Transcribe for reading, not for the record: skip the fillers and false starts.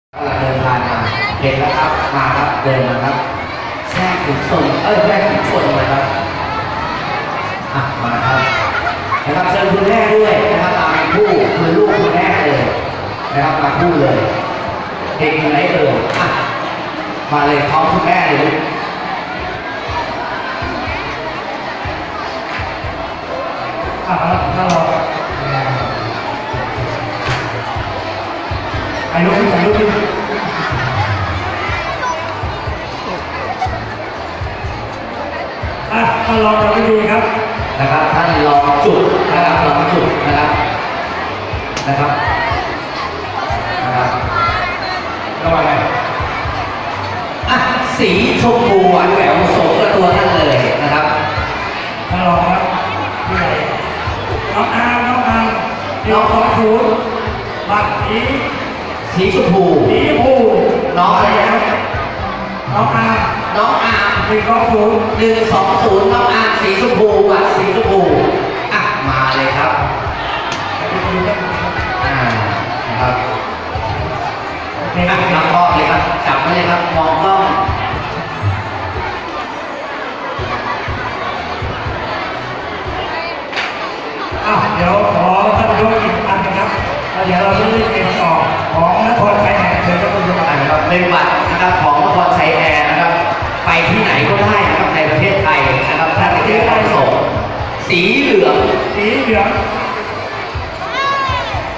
เดินผ่านมาเห็นแล้วครับมาครับเดินมาครับแทรกขุนชนแทรกขุนชนมาครับมาครับนะครับเชิญคุณแม่ด้วยนะครับมาเป็นคู่คือลูกคุณแม่เลยนะครับมาคู่เลยเด็กอยู่ไหนเอ่ยมาเลยพร้อมคุณแม่เลยถ้าเราไอ้ลูกที่ท่านลองเราไม่ดีครับนะครับท่านลองจุดนะครับลองจุดนะครับระวังไงสีชมพูหวานแหววสมกับตัวท่านเลยนะครับท่านลองครับที่ไหนน้องอามน้องขอชูบัตรสีชมพูน้องอะไรนะน้องอาม120น้องอามสีชมพูสีชมพูมาเลยครับนะครับนับกล้องเลยครับจับไว้เลยครับมองกล้องเดี๋ยวขอท่านยกอีกอันนะครับเดี๋ยวเราจะเล่นเกมต่อของนครชัยแอร์เชิญท่านผู้ชมนะครับเป็นบัตรนะครับของนครชัยแอร์นะครับไปที่ไหนก็ได้นะครับในประเทศไทยนะครับถ้าไม่ได้ส่งสีเหลือง